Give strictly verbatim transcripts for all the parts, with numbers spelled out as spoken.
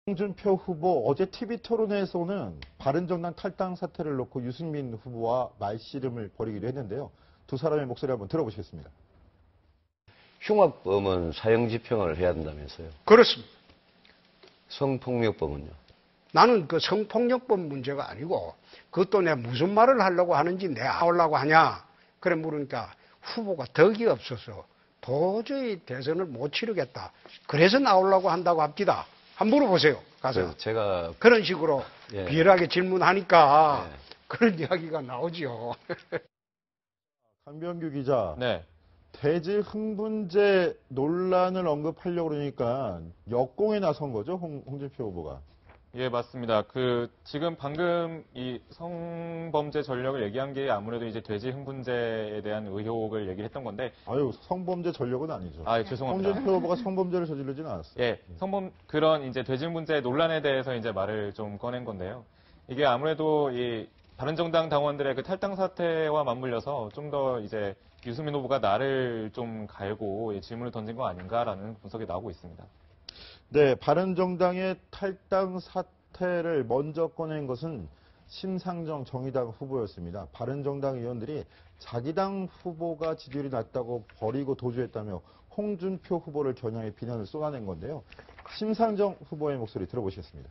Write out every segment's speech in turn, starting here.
홍준표 후보 어제 티비 토론회에서는 바른정당 탈당 사태를 놓고 유승민 후보와 말씨름을 벌이기도 했는데요. 두 사람의 목소리 한번 들어보시겠습니다. 흉악범은 사형집행을 해야 된다면서요? 그렇습니다. 성폭력범은요? 나는 그 성폭력범 문제가 아니고 그것도 내가 무슨 말을 하려고 하는지 내가 나오려고 하냐 그래 물으니까 후보가 덕이 없어서 도저히 대선을 못 치르겠다. 그래서 나오려고 한다고 합디다. 한번 물어보세요. 가서. 제가 그런 식으로 예. 비열하게 질문하니까 예. 그런 이야기가 나오지요. 강병규 기자, 네. 대지 흥분제 논란을 언급하려고 그러니까 역공에 나선 거죠, 홍, 홍준표 후보가. 예, 맞습니다. 그, 지금 방금 이 성범죄 전력을 얘기한 게 아무래도 이제 돼지 흥분제에 대한 의혹을 얘기를 했던 건데. 아유, 성범죄 전력은 아니죠. 아, 예, 죄송합니다. 홍준표 후보가 성범죄를 저지르지는 않았어요. 예, 성범, 그런 이제 돼지 흥분제 논란에 대해서 이제 말을 좀 꺼낸 건데요. 이게 아무래도 이 바른정당 당원들의 그 탈당 사태와 맞물려서 좀 더 이제 유승민 후보가 나를 좀 갈고 질문을 던진 거 아닌가라는 분석이 나오고 있습니다. 네, 바른정당의 탈당 사태를 먼저 꺼낸 것은 심상정 정의당 후보였습니다. 바른정당 의원들이 자기 당 후보가 지지율이 낮다고 버리고 도주했다며 홍준표 후보를 겨냥해 비난을 쏟아낸 건데요. 심상정 후보의 목소리 들어보시겠습니다.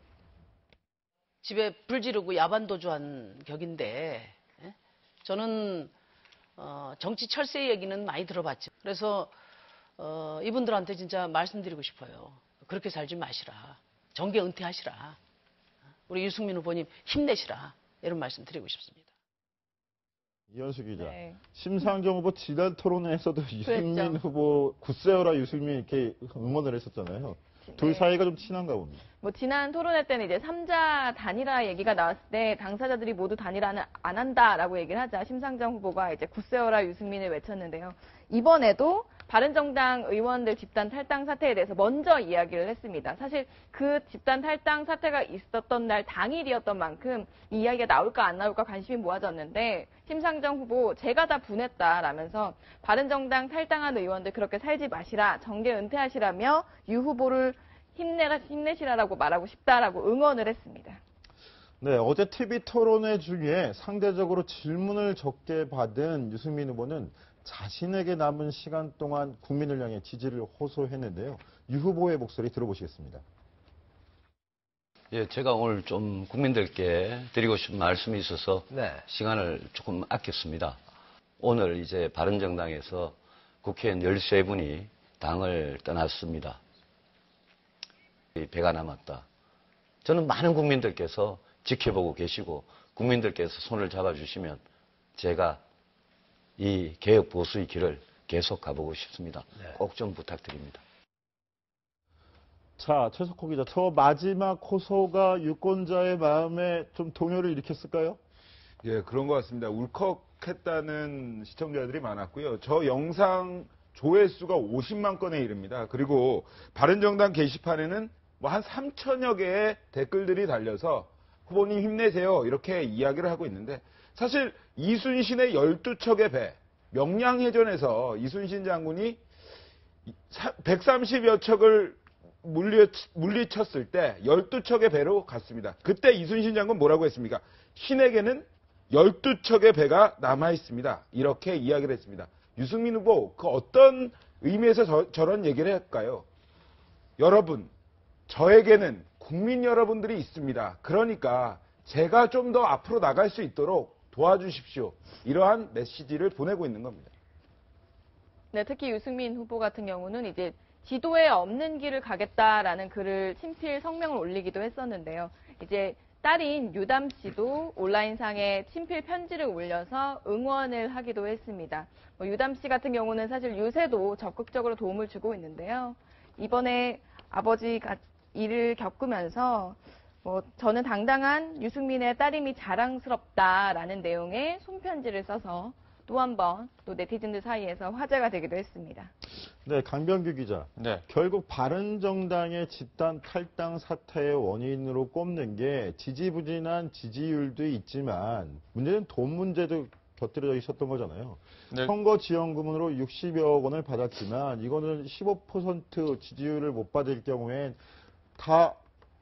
집에 불 지르고 야반 도주한 격인데 예? 저는 어, 정치 철새 얘기는 많이 들어봤죠. 그래서 어, 이분들한테 진짜 말씀드리고 싶어요. 그렇게 살지 마시라. 정계 은퇴하시라. 우리 유승민 후보님 힘내시라. 이런 말씀 드리고 싶습니다. 이현수 기자, 네. 심상정 후보 지난 토론회에서도 유승민 그랬죠. 후보 굳세어라 유승민 이렇게 응원을 했었잖아요. 둘 네. 사이가 좀 친한가 봅니다. 뭐 지난 토론회 때는 이제 삼자 단일화 얘기가 나왔을 때 당사자들이 모두 단일화는 안 한다라고 얘기를 하자 심상정 후보가 이제 굳세어라 유승민을 외쳤는데요. 이번에도 바른정당 의원들 집단 탈당 사태에 대해서 먼저 이야기를 했습니다. 사실 그 집단 탈당 사태가 있었던 날 당일이었던 만큼 이 이야기가 나올까 안 나올까 관심이 모아졌는데 심상정 후보 제가 다 분했다라면서 바른정당 탈당한 의원들 그렇게 살지 마시라, 정계 은퇴하시라며 유 후보를 힘내라, 힘내시라라고 말하고 싶다라고 응원을 했습니다. 네, 어제 티비 토론회 중에 상대적으로 질문을 적게 받은 유승민 후보는 자신에게 남은 시간 동안 국민을 향해 지지를 호소했는데요. 유 후보의 목소리 들어보시겠습니다. 예, 제가 오늘 좀 국민들께 드리고 싶은 말씀이 있어서 네. 시간을 조금 아꼈습니다. 오늘 이제 바른정당에서 국회의원 열세 분이 당을 떠났습니다. 배가 남았다. 저는 많은 국민들께서 지켜보고 계시고 국민들께서 손을 잡아주시면 제가 이 개혁 보수의 길을 계속 가보고 싶습니다. 네. 꼭 좀 부탁드립니다. 자, 최석호 기자, 저 마지막 호소가 유권자의 마음에 좀 동요를 일으켰을까요? 예, 그런 것 같습니다. 울컥했다는 시청자들이 많았고요. 저 영상 조회수가 오십만 건에 이릅니다. 그리고 바른정당 게시판에는 뭐 한 삼천여 개의 댓글들이 달려서 후보님 힘내세요 이렇게 이야기를 하고 있는데 사실 이순신의 열두 척의 배, 명량해전에서 이순신 장군이 백삼십여 척을 물리, 물리쳤을 때 열두 척의 배로 갔습니다. 그때 이순신 장군 뭐라고 했습니까? 신에게는 열두 척의 배가 남아있습니다. 이렇게 이야기를 했습니다. 유승민 후보, 그 어떤 의미에서 저, 저런 얘기를 할까요? 여러분, 저에게는 국민 여러분들이 있습니다. 그러니까 제가 좀 더 앞으로 나갈 수 있도록 도와주십시오. 이러한 메시지를 보내고 있는 겁니다. 네, 특히 유승민 후보 같은 경우는 이제 지도에 없는 길을 가겠다라는 글을 친필 성명을 올리기도 했었는데요. 이제 딸인 유담 씨도 온라인상에 친필 편지를 올려서 응원을 하기도 했습니다. 뭐 유담 씨 같은 경우는 사실 요새도 적극적으로 도움을 주고 있는데요. 이번에 아버지가 일을 겪으면서 뭐 저는 당당한 유승민의 딸임이 자랑스럽다라는 내용의 손편지를 써서 또 한 번 또 네티즌들 사이에서 화제가 되기도 했습니다. 네, 강병규 기자. 네. 결국 바른정당의 집단 탈당 사태의 원인으로 꼽는 게 지지부진한 지지율도 있지만 문제는 돈 문제도 곁들여져 있었던 거잖아요. 네. 선거 지원금으로 육십여억 원을 받았지만 이거는 십오 퍼센트 지지율을 못 받을 경우엔 다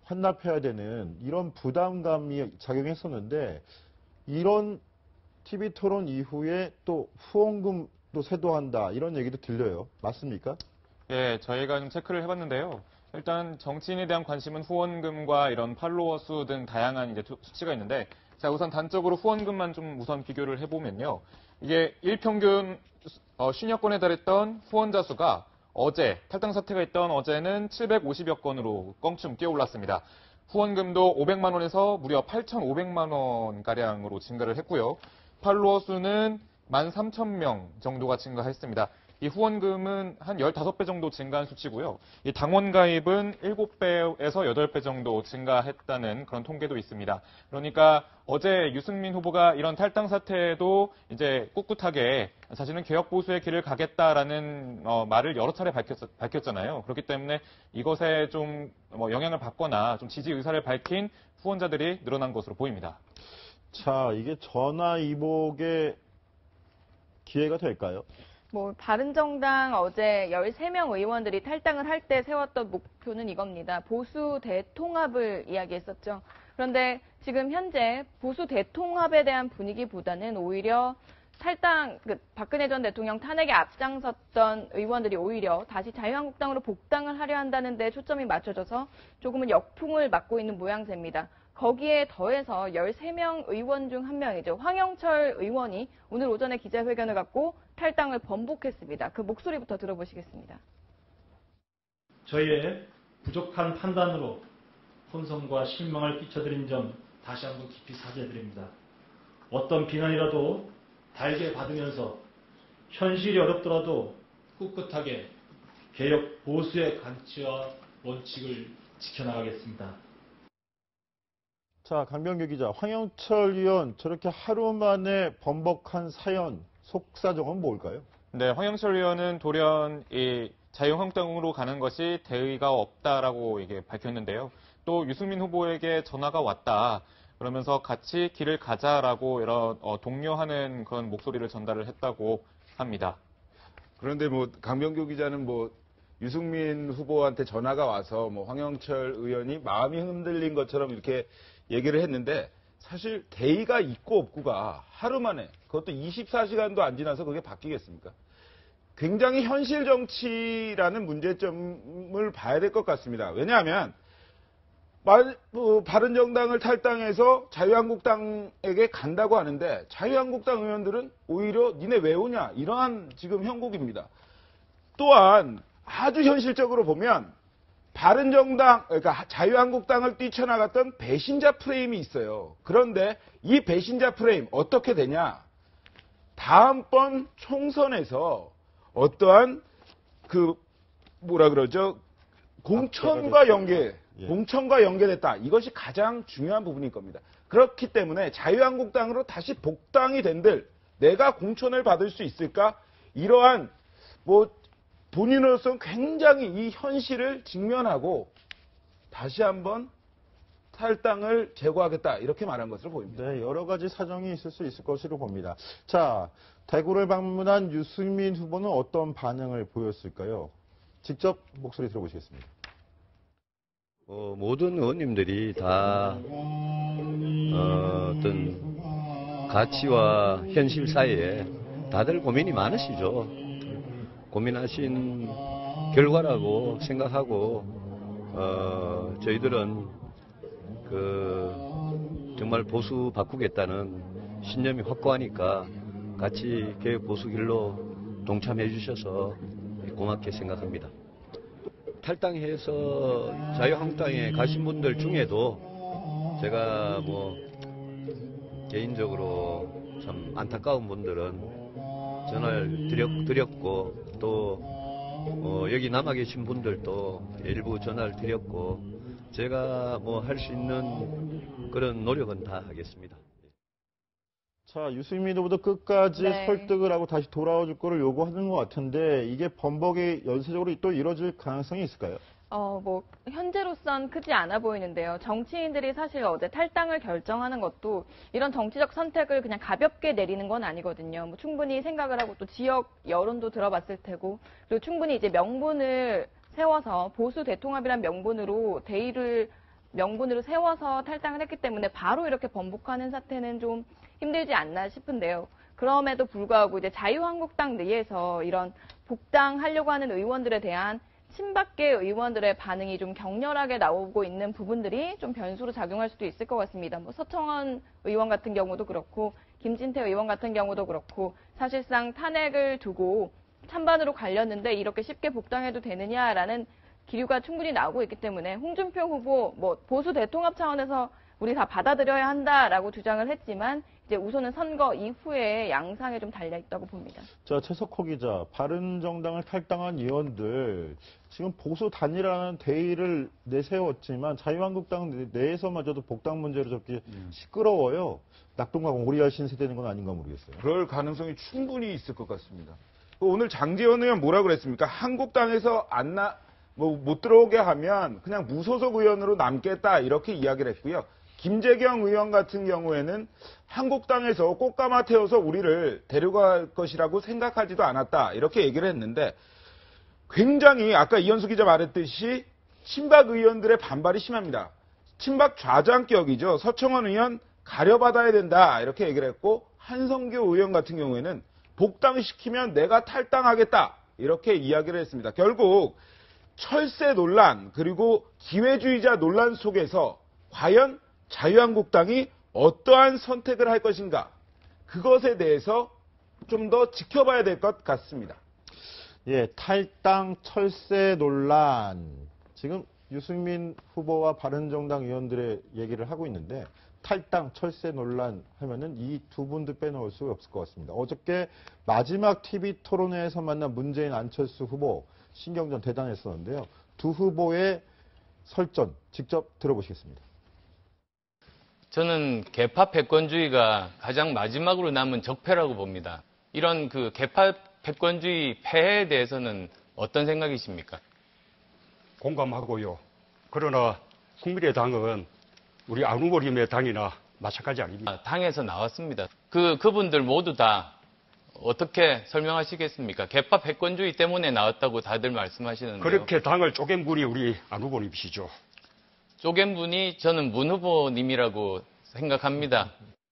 환납해야 되는 이런 부담감이 작용했었는데 이런 티비 토론 이후에 또 후원금도 세도한다 이런 얘기도 들려요. 맞습니까? 예, 저희가 좀 체크를 해봤는데요. 일단 정치인에 대한 관심은 후원금과 이런 팔로워 수 등 다양한 이제 수치가 있는데, 자 우선 단적으로 후원금만 좀 우선 비교를 해보면요. 이게 일평균 어, 쉰여 건에 달했던 후원자 수가 어제 탈당 사태가 있던 어제는 칠백오십여 건으로 껑충 뛰어올랐습니다. 후원금도 오백만 원에서 무려 팔천오백만 원 가량으로 증가를 했고요. 팔로워 수는 만 삼천 명 정도가 증가했습니다. 이 후원금은 한 십오 배 정도 증가한 수치고요. 이 당원 가입은 일곱 배에서 여덟 배 정도 증가했다는 그런 통계도 있습니다. 그러니까 어제 유승민 후보가 이런 탈당 사태에도 이제 꿋꿋하게 자신은 개혁 보수의 길을 가겠다라는 어, 말을 여러 차례 밝혔, 밝혔잖아요. 그렇기 때문에 이것에 좀 뭐 영향을 받거나 좀 지지 의사를 밝힌 후원자들이 늘어난 것으로 보입니다. 자, 이게 전화 이복의 기회가 될까요? 뭐 바른정당 어제 열세 명 의원들이 탈당을 할 때 세웠던 목표는 이겁니다. 보수 대통합을 이야기했었죠. 그런데 지금 현재 보수 대통합에 대한 분위기보다는 오히려 탈당, 그 박근혜 전 대통령 탄핵에 앞장섰던 의원들이 오히려 다시 자유한국당으로 복당을 하려 한다는 데 초점이 맞춰져서 조금은 역풍을 맞고 있는 모양새입니다. 거기에 더해서 열세 명 의원 중 한 명이죠. 황영철 의원이 오늘 오전에 기자회견을 갖고 탈당을 번복했습니다. 그 목소리부터 들어보시겠습니다. 저희의 부족한 판단으로 혼선과 실망을 끼쳐드린 점 다시 한번 깊이 사죄드립니다. 어떤 비난이라도 달게 받으면서 현실이 어렵더라도 꿋꿋하게 개혁 보수의 가치와 원칙을 지켜나가겠습니다. 자, 강병규 기자, 황영철 의원 저렇게 하루 만에 번복한 사연, 속사정은 뭘까요? 네, 황영철 의원은 돌연 이 자유한국당으로 가는 것이 대의가 없다라고 이게 밝혔는데요. 또 유승민 후보에게 전화가 왔다. 그러면서 같이 길을 가자라고 이런 어, 독려하는 그런 목소리를 전달을 했다고 합니다. 그런데 뭐 강병규 기자는 뭐 유승민 후보한테 전화가 와서 뭐 황영철 의원이 마음이 흔들린 것처럼 이렇게 얘기를 했는데 사실 대의가 있고 없고가 하루 만에 그것도 이십사 시간도 안 지나서 그게 바뀌겠습니까? 굉장히 현실 정치라는 문제점을 봐야 될 것 같습니다. 왜냐하면 말, 어, 바른정당을 탈당해서 자유한국당에게 간다고 하는데 자유한국당 의원들은 오히려 니네 왜 오냐 이러한 지금 형국입니다. 또한 아주 현실적으로 보면 바른정당, 그러니까 자유한국당을 뛰쳐나갔던 배신자 프레임이 있어요. 그런데 이 배신자 프레임 어떻게 되냐? 다음번 총선에서 어떠한 그 뭐라 그러죠? 공천과 연계, 공천과 연계됐다. 이것이 가장 중요한 부분일 겁니다. 그렇기 때문에 자유한국당으로 다시 복당이 된들 내가 공천을 받을 수 있을까? 이러한 뭐 본인으로서는 굉장히 이 현실을 직면하고 다시 한번 탈당을 제고하겠다 이렇게 말한 것으로 보입니다. 네, 여러 가지 사정이 있을 수 있을 것으로 봅니다. 자, 대구를 방문한 유승민 후보는 어떤 반응을 보였을까요? 직접 목소리 들어보시겠습니다. 어, 모든 의원님들이 다 어, 어떤 가치와 현실 사이에 다들 고민이 많으시죠. 고민하신 결과라고 생각하고 어, 저희들은 그 정말 보수 바꾸겠다는 신념이 확고하니까 같이 개혁 보수 길로 동참해 주셔서 고맙게 생각합니다. 탈당해서 자유한국당에 가신 분들 중에도 제가 뭐 개인적으로 참 안타까운 분들은 전화를 드렸, 드렸고 또 어, 여기 남아 계신 분들도 일부 전화를 드렸고 제가 뭐 할 수 있는 그런 노력은 다 하겠습니다. 자, 유승민 후보도 끝까지 네. 설득을 하고 다시 돌아와 줄 거를 요구하는 것 같은데 이게 번복이 연쇄적으로 또 이뤄질 가능성이 있을까요? 어, 뭐, 현재로선 크지 않아 보이는데요. 정치인들이 사실 어제 탈당을 결정하는 것도 이런 정치적 선택을 그냥 가볍게 내리는 건 아니거든요. 뭐 충분히 생각을 하고 또 지역 여론도 들어봤을 테고, 그리고 충분히 이제 명분을 세워서 보수 대통합이란 명분으로 대의를 명분으로 세워서 탈당을 했기 때문에 바로 이렇게 번복하는 사태는 좀 힘들지 않나 싶은데요. 그럼에도 불구하고 이제 자유한국당 내에서 이런 복당하려고 하는 의원들에 대한 친박계 의원들의 반응이 좀 격렬하게 나오고 있는 부분들이 좀 변수로 작용할 수도 있을 것 같습니다. 뭐 서청원 의원 같은 경우도 그렇고 김진태 의원 같은 경우도 그렇고 사실상 탄핵을 두고 찬반으로 갈렸는데 이렇게 쉽게 복당해도 되느냐라는 기류가 충분히 나오고 있기 때문에 홍준표 후보 뭐 보수 대통합 차원에서 우리 다 받아들여야 한다라고 주장을 했지만 이제 우선은 선거 이후에 양상에 좀 달려 있다고 봅니다. 자, 최석호 기자, 바른정당을 탈당한 의원들 지금 보수 단일화라는 대의를 내세웠지만 자유한국당 내에서마저도 복당 문제로 접기 시끄러워요. 낙동강 오리알 신세되는 건 아닌가 모르겠어요. 그럴 가능성이 충분히 있을 것 같습니다. 오늘 장제원 의원 뭐라 그랬습니까? 한국당에서 안 나, 뭐 못 들어오게 하면 그냥 무소속 의원으로 남겠다 이렇게 이야기를 했고요. 김재경 의원 같은 경우에는 한국당에서 꽃가마 태워서 우리를 데려갈 것이라고 생각하지도 않았다 이렇게 얘기를 했는데 굉장히 아까 이현수 기자 말했듯이 친박 의원들의 반발이 심합니다. 친박 좌장격이죠. 서청원 의원 가려받아야 된다 이렇게 얘기를 했고 한성교 의원 같은 경우에는 복당시키면 내가 탈당하겠다 이렇게 이야기를 했습니다. 결국 철새 논란 그리고 기회주의자 논란 속에서 과연 자유한국당이 어떠한 선택을 할 것인가 그것에 대해서 좀 더 지켜봐야 될 것 같습니다. 예, 탈당 철새 논란. 지금 유승민 후보와 바른정당 의원들의 얘기를 하고 있는데 탈당 철새 논란 하면은 이 두 분도 빼놓을 수가 없을 것 같습니다. 어저께 마지막 티비 토론회에서 만난 문재인 안철수 후보 신경전 대단했었는데요. 두 후보의 설전 직접 들어보시겠습니다. 저는 개파 패권주의가 가장 마지막으로 남은 적폐라고 봅니다. 이런 그 개파 패권주의 폐해에 대해서는 어떤 생각이십니까? 공감하고요. 그러나 국민의당은 우리 안 후보님의 당이나 마찬가지 아닙니까? 당에서 나왔습니다. 그, 그분들 모두 다 어떻게 설명하시겠습니까? 개파 패권주의 때문에 나왔다고 다들 말씀하시는데요. 그렇게 당을 쪼갠 분이 우리 안 후보님이시죠. 쪼갠 분이 저는 문 후보님이라고 생각합니다.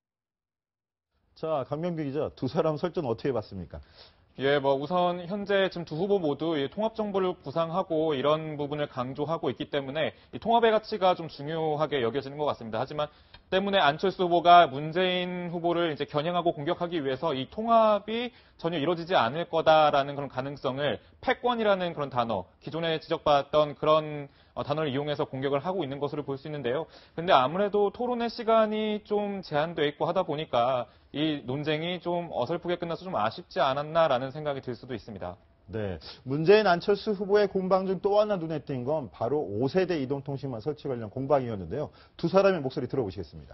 자, 강명규 기자, 두 사람 설전 어떻게 봤습니까? 예, 뭐 우선 현재 지금 두 후보 모두 이 통합 정부를 구상하고 이런 부분을 강조하고 있기 때문에 이 통합의 가치가 좀 중요하게 여겨지는 것 같습니다. 하지만 때문에 안철수 후보가 문재인 후보를 이제 겨냥하고 공격하기 위해서 이 통합이 전혀 이루어지지 않을 거다라는 그런 가능성을 패권이라는 그런 단어, 기존에 지적받았던 그런 단어를 이용해서 공격을 하고 있는 것으로 볼 수 있는데요. 근데 아무래도 토론의 시간이 좀 제한되어 있고 하다 보니까 이 논쟁이 좀 어설프게 끝나서 좀 아쉽지 않았나라는 생각이 들 수도 있습니다. 네. 문재인 안철수 후보의 공방 중 또 하나 눈에 띈 건 바로 오 세대 이동통신망 설치 관련 공방이었는데요. 두 사람의 목소리 들어보시겠습니다.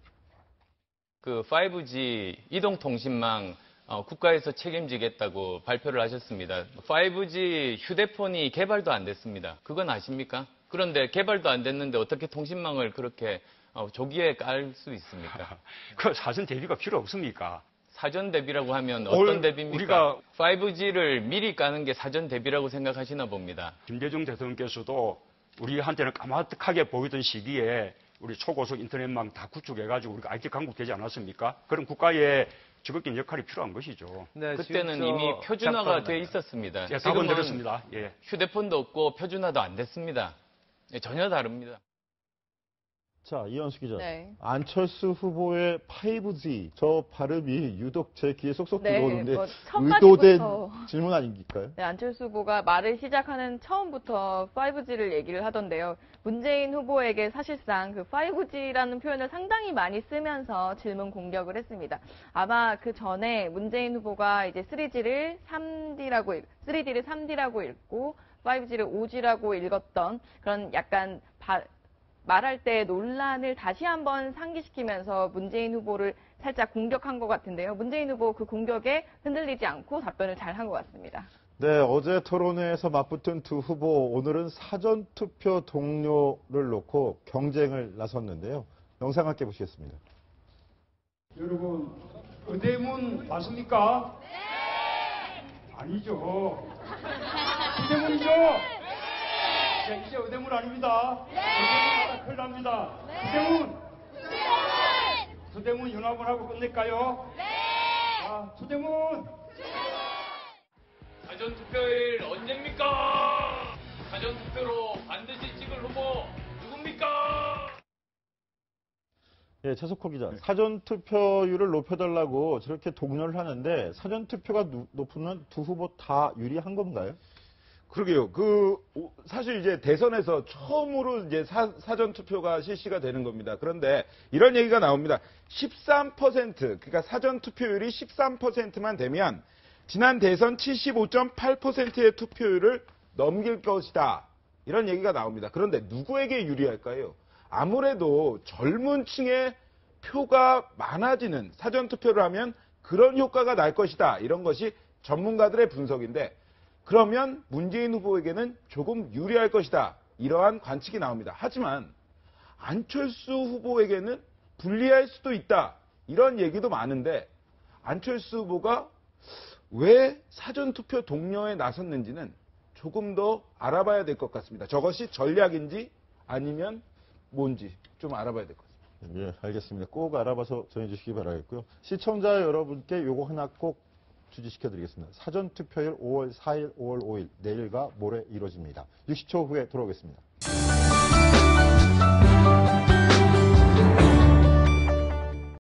그 파이브지 이동통신망 어, 국가에서 책임지겠다고 발표를 하셨습니다. 파이브지 휴대폰이 개발도 안 됐습니다. 그건 아십니까? 그런데 개발도 안 됐는데 어떻게 통신망을 그렇게 어, 조기에 깔 수 있습니까? 그 사전 대비가 필요 없습니까? 사전 대비라고 하면 어떤 대비입니까? 우리가 파이브지를 미리 까는 게 사전 대비라고 생각하시나 봅니다. 김대중 대통령께서도 우리한테는 까마득하게 보이던 시기에 우리 초고속 인터넷망 다 구축해가지고 우리가 아이티 강국 되지 않았습니까? 그런 국가의 적극적인 역할이 필요한 것이죠. 네, 그때는 이미 표준화가 돼 있었습니다. 예, 답은 드렸습니다. 예. 휴대폰도 없고 표준화도 안 됐습니다. 예, 전혀 다릅니다. 자, 이현수 기자. 네. 안철수 후보의 파이브지, 저 발음이 유독 제 귀에 쏙쏙 네, 들어오는데 뭐 의도된 처음부터 질문 아닌가요? 네, 안철수 후보가 말을 시작하는 처음부터 파이브지를 얘기를 하던데요. 문재인 후보에게 사실상 그 파이브지라는 표현을 상당히 많이 쓰면서 질문 공격을 했습니다. 아마 그 전에 문재인 후보가 이제 쓰리지를 삼디라고, 쓰리디를 삼디라고 읽고 파이브지를 오지라고 읽었던 그런 약간 바, 말할 때 논란을 다시 한번 상기시키면서 문재인 후보를 살짝 공격한 것 같은데요. 문재인 후보 그 공격에 흔들리지 않고 답변을 잘 한 것 같습니다. 네, 어제 토론회에서 맞붙은 두 후보, 오늘은 사전투표 동료를 놓고 경쟁을 나섰는데요. 영상 함께 보시겠습니다. 여러분, 의대문 맞습니까? 네! 아니죠. 의대문이죠? 네! 이제 의대문 아닙니다. 네! 큰일 납니다. 수대문! 수대문 연합을 하고 끝낼까요? 네! 자, 수대문! 사전투표일 언제입니까? 사전투표로 반드시 찍을 후보 누굽니까? 예, 최석호 기자. 사전투표율을 높여달라고 저렇게 독려를 하는데 사전투표가 누- 높으면 두 후보 다 유리한 건가요? 그러게요. 그 오- 사실 이제 대선에서 처음으로 이제 사, 전 투표가 실시가 되는 겁니다. 그런데 이런 얘기가 나옵니다. 십삼 퍼센트 그러니까 사전 투표율이 십삼 퍼센트만 되면 지난 대선 칠십오 점 팔 퍼센트의 투표율을 넘길 것이다. 이런 얘기가 나옵니다. 그런데 누구에게 유리할까요? 아무래도 젊은 층의 표가 많아지는 사전 투표를 하면 그런 효과가 날 것이다. 이런 것이 전문가들의 분석인데 그러면 문재인 후보에게는 조금 유리할 것이다. 이러한 관측이 나옵니다. 하지만 안철수 후보에게는 불리할 수도 있다. 이런 얘기도 많은데 안철수 후보가 왜 사전투표 독려에 나섰는지는 조금 더 알아봐야 될 것 같습니다. 저것이 전략인지 아니면 뭔지 좀 알아봐야 될 것 같습니다. 예, 알겠습니다. 꼭 알아봐서 전해주시기 바라겠고요. 시청자 여러분께 요거 하나 꼭 주지시켜드리겠습니다. 사전투표율 오월 사일, 오월 오일, 내일과 모레 이루어집니다. 육십 초 후에 돌아오겠습니다.